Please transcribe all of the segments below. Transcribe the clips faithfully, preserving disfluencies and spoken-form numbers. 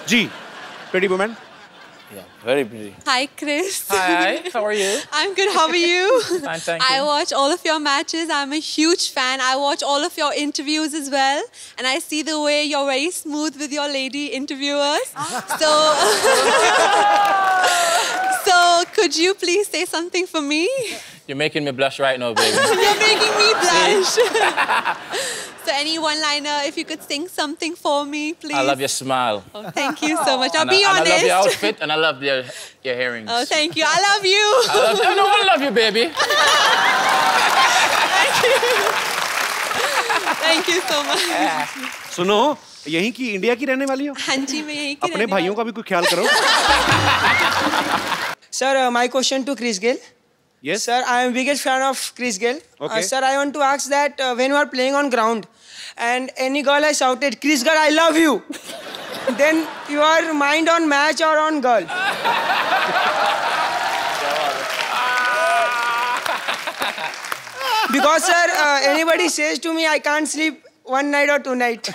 G, pretty woman. Yeah, very pretty. Hi, Chris. Hi, how are you? I'm good. How are you? Fine, thank you. I watch all of your matches. I'm a huge fan. I watch all of your interviews as well. And I see the way you're very smooth with your lady interviewers. So, so could you please say something for me? You're making me blush right now, baby. You're making me blush. So any one-liner, if you could sing something for me, please. I love your smile. Oh, thank you so much. I'll and be I, honest. And I love your outfit, and I love your, your earrings. Oh, thank you. I love you. I love you. No, I love you, baby. Thank you. Thank you so much. सुनो, यहीं की India की रहने वाली हो? हाँ जी, मैं यहीं की अपने भाइयों का भी कोई ख्याल करो. Sir, uh, my question to Chris Gayle. Yes. Sir, I am biggest fan of Chris Gayle. Okay. Uh, sir, I want to ask that uh, when you are playing on ground and any girl has shouted, Chris Gayle, I love you. Then your mind on match or on girl? Because sir, uh, anybody says to me, I can't sleep one night or two nights.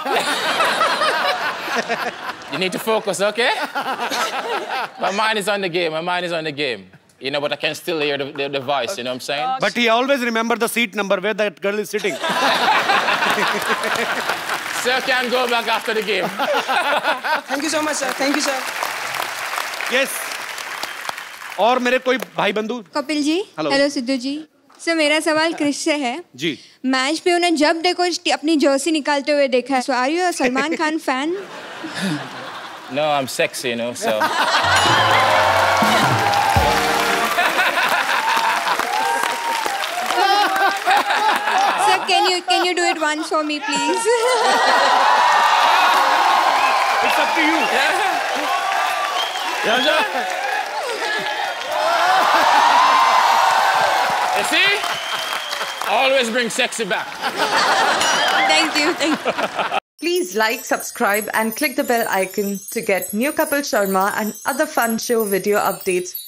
You need to focus, okay? My mind is on the game. My mind is on the game. You know, but I can still hear the, the, the voice, you know what I'm saying? But he always remember the seat number where that girl is sitting. Sir can go back after the game. Thank you so much, sir. Thank you, sir. Yes. और मेरे कोई भाई बंधु? Kapil ji, hello Sidhu ji. Sir मेरा सवाल क्रिश से है. जी. Match पे उन्हें जब देखो अपनी जर्सी निकालते हुए देखा है. So are you a Salman Khan fan? No, I'm sexy, you know, so. Sir, can you can you do it once for me, please? It's up to you. Yeah. Yeah. You see? Always bring sexy back. Thank you. Thank you. Please like, subscribe and click the bell icon to get new Kapil Sharma and other fun show video updates